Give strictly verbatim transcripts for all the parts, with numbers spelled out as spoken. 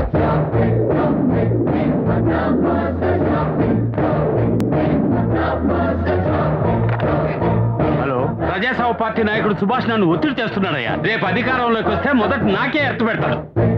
ప్రజాసేవ పార్టీ నాయకుడు సుభాష్ నన్ను ఒత్తిడి చేస్తున్నాడయ్యా. రేపు అధికారంలోకి వస్తే మొదట నాకే ఎత్తు పెడతాడు.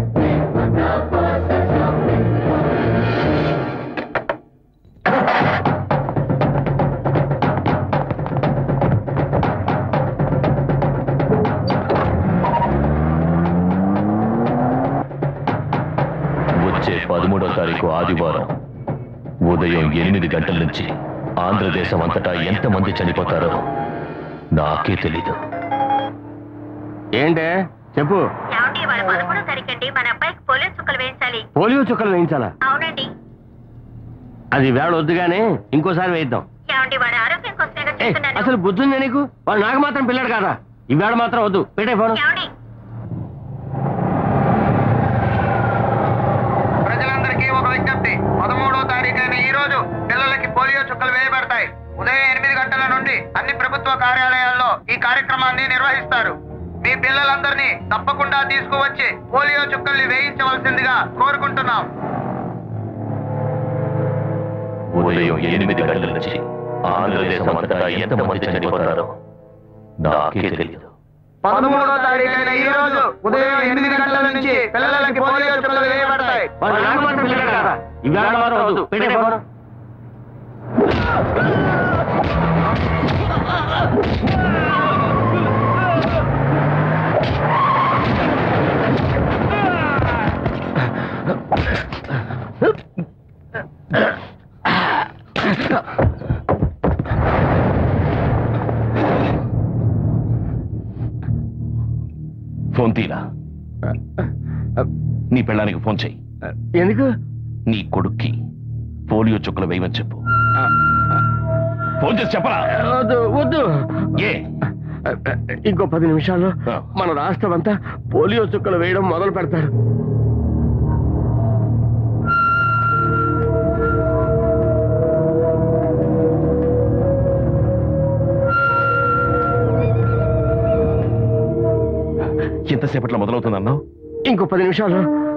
వచ్చే పదమూడో తారీఖు ఆదివారం ఉదయం ఎనిమిది గంటల నుంచి ఆంధ్రదేశం అంతటా ఎంతమంది చనిపోతారో నాకే తెలీదు. ఏంటే చెప్పు. పోలియో చుక్కలు వేయించాలా? అవునండి. అది వేళ వద్దు గానీ ఇంకోసారి వేయిద్దాం. అసలు బుద్ధుందా నీకు? వాడు నాకు మాత్రం పిల్లడు కాదా? ఈ వేళ మాత్రం వద్దు, పెట్టే ఫోన్. ప్రజలందరికీ ఒక విజ్ఞప్తి. పదమూడో తారీఖైన ఈ రోజు పిల్లలకి పోలియో చుక్కలు వేయబడతాయి. ఉదయం ఎనిమిది గంటల నుండి అన్ని ప్రభుత్వ కార్యాలయాల్లో ఈ కార్యక్రమాన్ని నిర్వహిస్తారు. మీ పిల్లలందరినీ తప్పకుండా తీసుకువచ్చి పోలియో చుక్కల్ని వేయించవలసిందిగా కోరుకుంటున్నాం. ఉదయం ఎనిమిది గంటల నుంచి ఆంధ్రదేశం అంతటా ఎంతమంది చనిపోతారో నాకే తెలియదు. పదమూడో తారీఖైన ఈ రోజు ఉదయం ఎనిమిది గంటల నుంచి పిల్లలకి పోలియో చుక్కలు వేయబడతాయి. ఫోన్ తీరా. నీ పెళ్ళానికి ఫోన్ చెయ్యి. ఎందుకు? నీ కొడుక్కి పోలియో చుక్కలు వేయమని చెప్పు. ఫోన్ చేసి చెప్పరా? వద్దు వద్దు. ఏ ఇంకో పది నిమిషాల్లో మన రాష్ట్రం అంతా పోలియో చుక్కలు వేయడం మొదలు పెడతారు. ఎంతసేపట్లో మొదలవుతుందన్నావు? ఇంకో పది నిమిషాలు.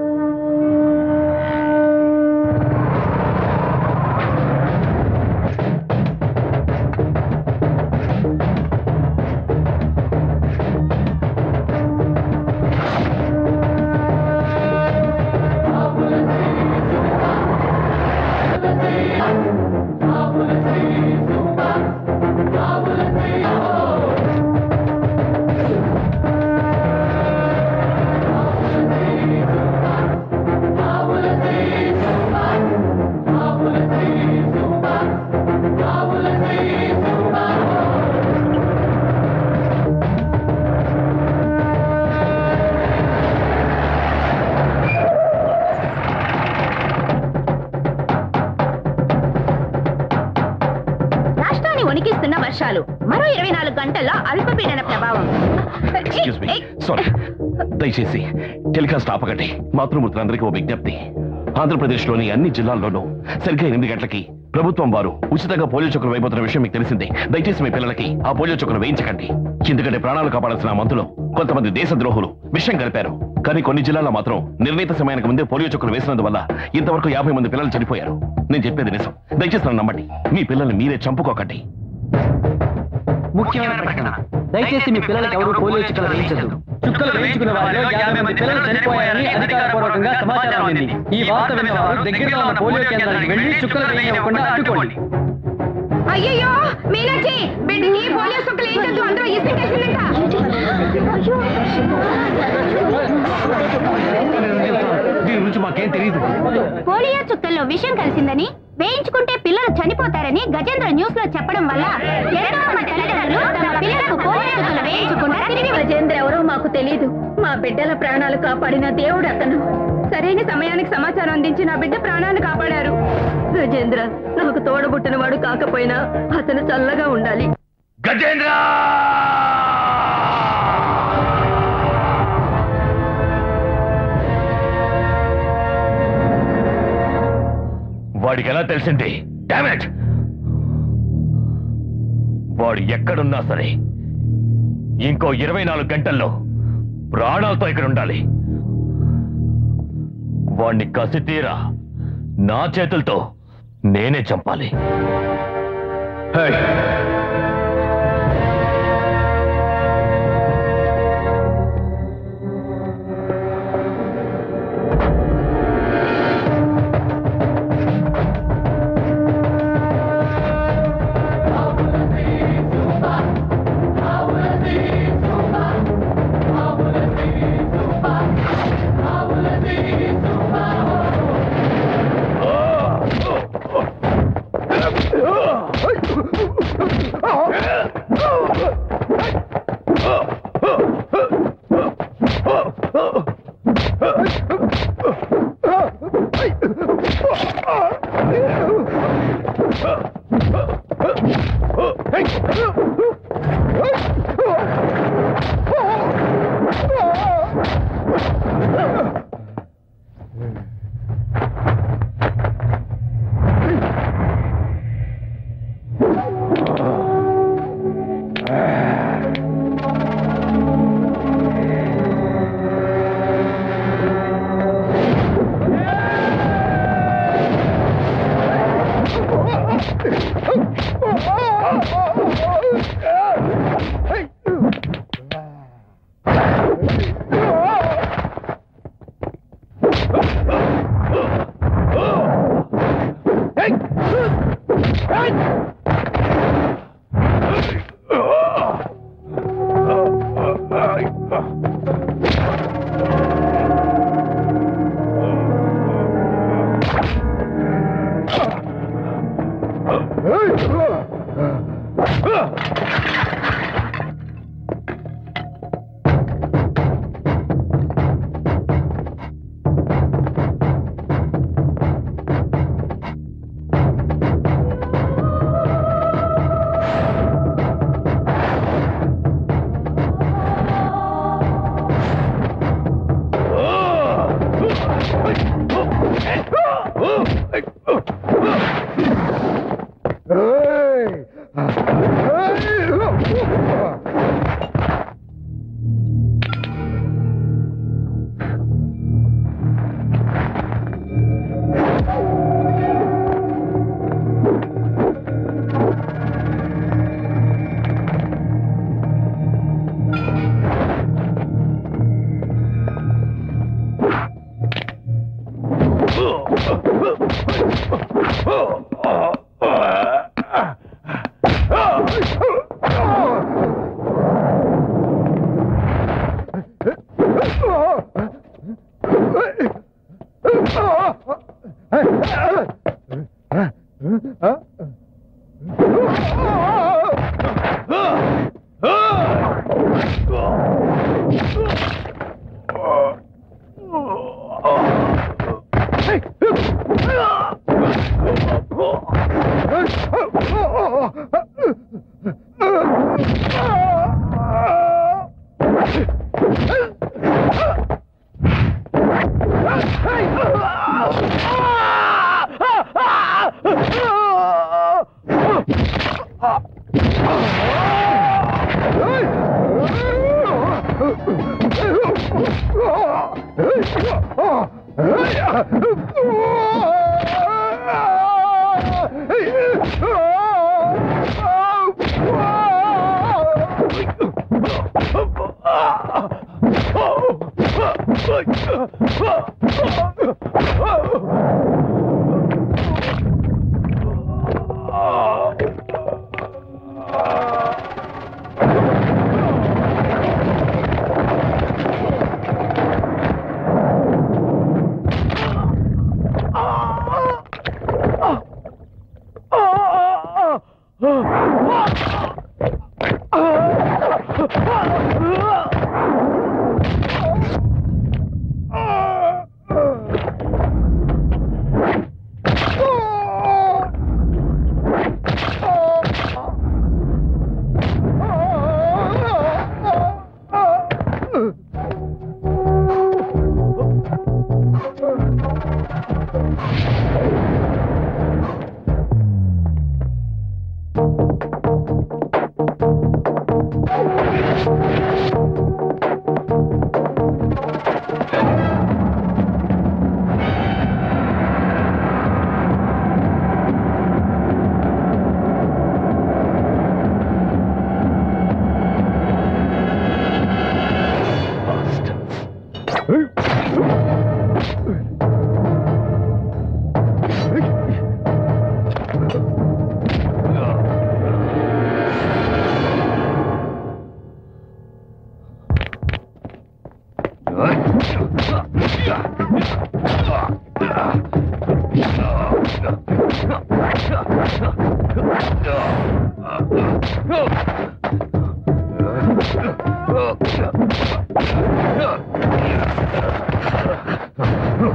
మరో ఇరవై నాలుగు గంటల్లో అల్పపీడన ప్రభావం. దయచేసి టెలికాస్ట్ ఆపకండి. మాతృమూర్తులందరికీ ఓ విజ్ఞప్తి. ఆంధ్రప్రదేశ్ లోని అన్ని జిల్లాల్లోనూ సరిగ్గా ఎనిమిది గంటలకి ప్రభుత్వం వారు ఉచితంగా పోలియో చుక్కలు వేయబోతున్న విషయం మీకు తెలిసిందే. దయచేసి మీ పిల్లలకి ఆ పోలియో చుక్కలు వేయించకండి. ఎందుకంటే ప్రాణాలు కాపాడాల్సిన మంత్రులు కొంతమంది దేశ ద్రోహులు విషయం కలిపారు. కానీ కొన్ని జిల్లాల్లో మాత్రం నిర్ణీత సమయానికి ముందే పోలియో చుక్కలు వేసినందువల్ల ఇంతవరకు యాభై మంది పిల్లలు చనిపోయారు. నేను చెప్పేది నిజం. దయచేసి నన్ను నమ్మండి. మీ పిల్లల్ని మీరే చంపుకోకండి. ముఖ్యమైన ప్రకటన. దయచేసి మీ పిల్లలకు ఎవరు పోలియో చుక్కలు వేయించదు. చుక్కలు వేయించుకున్న వారిలో యాభై మంది పిల్లలు చనిపోయారని అధికారపూర్వకంగా సమాచారం అందింది. ఈ వార్త విన్న వారు దగ్గరలో ఉన్న పోలియో కేంద్రానికి వెళ్లి చుక్కలు వేయకుండా అడ్డుకోండి. అయ్యో మీనాక్షి, బిడ్డకి పోలియో చుక్కలు వేయించద్దు, అందరూ ఇసుకేసిందంట. దీని గురించి మాకేం తెలియదు. పోలియో చుక్కల్లో విషం కలిసిందని, వేయించుకుంటే పిల్లలు చనిపోతారని గజేంద్ర న్యూస్ లో చెప్పడం వల్ల ఎంతో మంది తల్లిదండ్రులు తమ పిల్లలకు పోలియో చుక్కలు వేయించకుండా తిరిగి. గజేంద్ర ఎవరో మాకు తెలీదు. మా బిడ్డల ప్రాణాలు కాపాడిన దేవుడు అతను. సరైన సమయానికి సమాచారం అందించి నా బిడ్డ ప్రాణాలు కాపాడారు. గజేంద్ర నాకు తోడబుట్టిన వాడు కాకపోయినా అతను చల్లగా ఉండాలి. గజేంద్ర వాడికి ఎలా తెలిసింది? డామేట్! వాడు ఎక్కడున్నా సరే ఇంకో ఇరవై నాలుగు గంటల్లో ప్రాణాలతో ఇక్కడ ఉండాలి. వాణ్ణి కసి తీరా నా చేతులతో నేనే చంపాలి.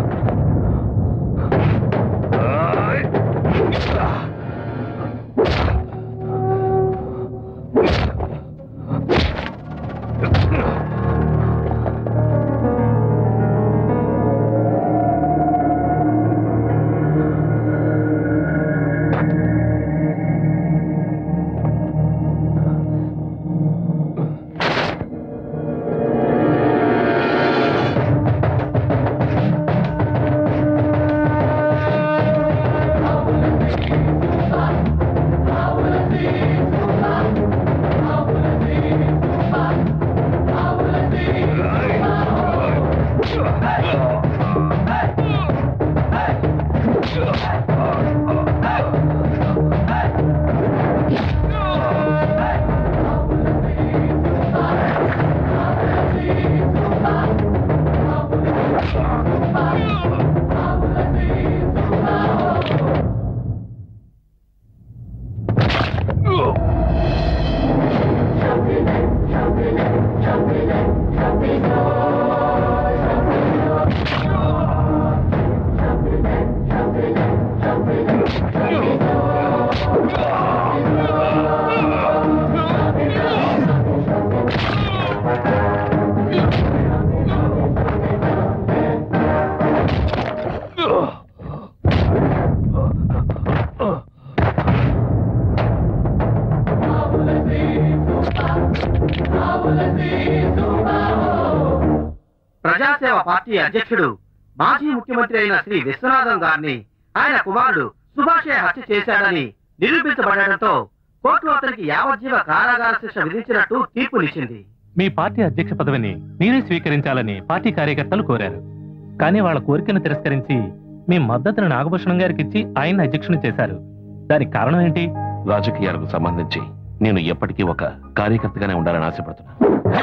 ప్రజాసేవ పార్టీ అధ్యక్షుడు మాజీ ముఖ్యమంత్రి అయిన శ్రీ విశ్వనాథం గారిని ఆయన కుమారుడు సుభాషే హత్య చేశాడని నిరూపించబడటంతో కోర్టు అతనికి యావజ్జీవ కారాగార శిక్ష విధించినట్టు తీర్పునిచ్చింది. మీ పార్టీ అధ్యక్ష పదవిని మీరే స్వీకరించాలని పార్టీ కార్యకర్తలు కోరారు. కానీ వాళ్ళ కోరికను తిరస్కరించి మీ మద్దతును నాగభూషణం గారికి ఇచ్చి ఆయన అధ్యక్షుని చేశారు. దానికి కారణం ఏంటి? రాజకీయాలకు సంబంధించి నేను ఎప్పటికీ ఒక కార్యకర్తగానే ఉండాలని ఆశపడుతున్నా.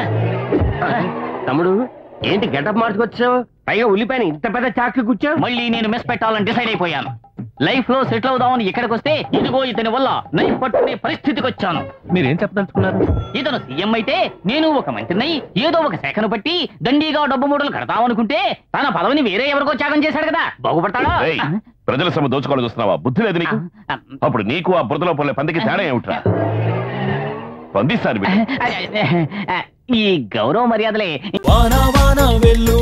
తమ్ముడు ఏంటి గెటప్ మార్చుకొచ్చావు? పైగా ఉల్లిపాయని ఇంత పెద్ద చాక్కి కూర్చావు. మళ్ళీ నేను మిస్ పెట్టాలని డిసైడ్ అయిపోయాను. లైఫ్ లో సెటిల్ అవుదామని ఇక్కడికి వస్తే ఇదిగో ఇతని వల్ల నైఫ్ పట్టుకునే పరిస్థితికి వచ్చాను. మీరేం చెప్పదలుచుకున్నారు? ఇతను సీఎం అయితే నేను ఒక మంత్రినై ఏదో ఒక శాఖను బట్టి దండిగా డబ్బు మూటలు కడతామనుకుంటే తన పదవిని వేరే ఎవరికో త్యాగం చేశాడు కదా, బాగుపడతాడా? ప్రజల సొమ్ము దోచుకోవాలని చూస్తున్నావా? బుద్ధి లేదు నీకు? అప్పుడు నీకు ఆ బురదలో పొల్లే పందికి తేడా ఏమిట్రా? పందిస్తాను ఈ గౌరవ మర్యాదలే వాన వాన వెళ్ళు